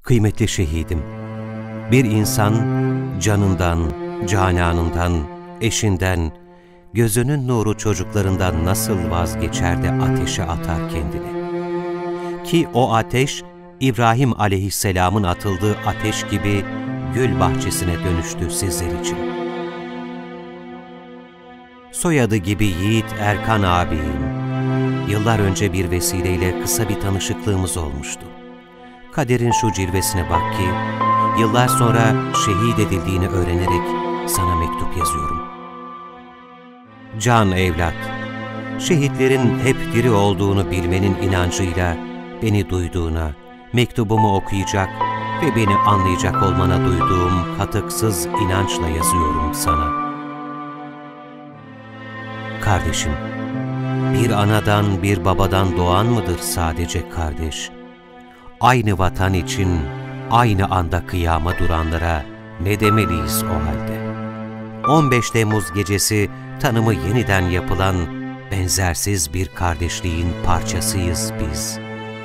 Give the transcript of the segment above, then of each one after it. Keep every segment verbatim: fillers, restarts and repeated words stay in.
Kıymetli şehidim, bir insan canından, cananından, eşinden, gözünün nuru çocuklarından nasıl vazgeçer de ateşe atar kendini? Ki o ateş, İbrahim aleyhisselamın atıldığı ateş gibi gül bahçesine dönüştü sizler için. Soyadı gibi Yiğit Erkan ağabeyim, yıllar önce bir vesileyle kısa bir tanışıklığımız olmuştu. Kaderin şu cilvesine bak ki, yıllar sonra şehit edildiğini öğrenerek sana mektup yazıyorum. Can evlat, şehitlerin hep diri olduğunu bilmenin inancıyla beni duyduğuna, mektubumu okuyacak ve beni anlayacak olmana duyduğum katıksız inançla yazıyorum sana. Kardeşim, bir anadan bir babadan doğan mıdır sadece kardeş? Aynı vatan için aynı anda kıyama duranlara ne demeliyiz o halde? on beş Temmuz gecesi tanımı yeniden yapılan benzersiz bir kardeşliğin parçasıyız biz.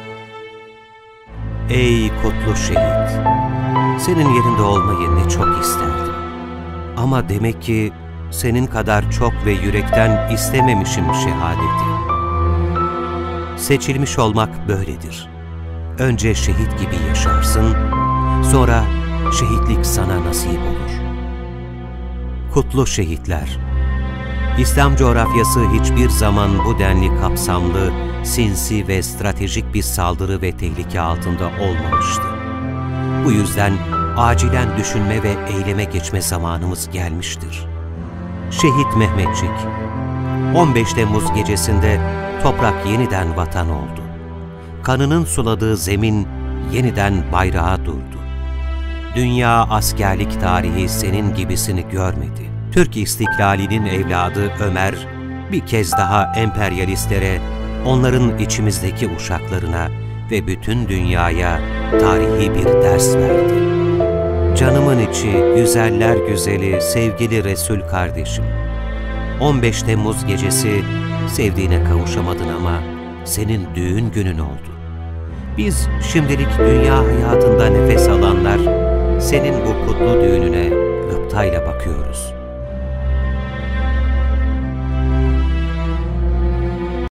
Ey kutlu şehit! Senin yerinde olmayı ne çok isterdim. Ama demek ki senin kadar çok ve yürekten istememişim şehadeti. Seçilmiş olmak böyledir. Önce şehit gibi yaşarsın, sonra şehitlik sana nasip olur. Kutlu şehitler! İslam coğrafyası hiçbir zaman bu denli kapsamlı, sinsi ve stratejik bir saldırı ve tehlike altında olmamıştı. Bu yüzden acilen düşünme ve eyleme geçme zamanımız gelmiştir. Şehit Mehmetçik, on beş Temmuz gecesinde toprak yeniden vatan oldu. Kanının suladığı zemin yeniden bayrağa durdu. Dünya askerlik tarihi senin gibisini görmedi. Türk istiklalinin evladı Ömer bir kez daha emperyalistlere, onların içimizdeki uşaklarına ve bütün dünyaya tarihi bir ders verdi. Canımın içi, güzeller güzeli, sevgili Resul kardeşim. on beş Temmuz gecesi sevdiğine kavuşamadın ama senin düğün günün oldu. Biz şimdilik dünya hayatında nefes alanlar, senin bu kutlu düğününe gıptayla bakıyoruz.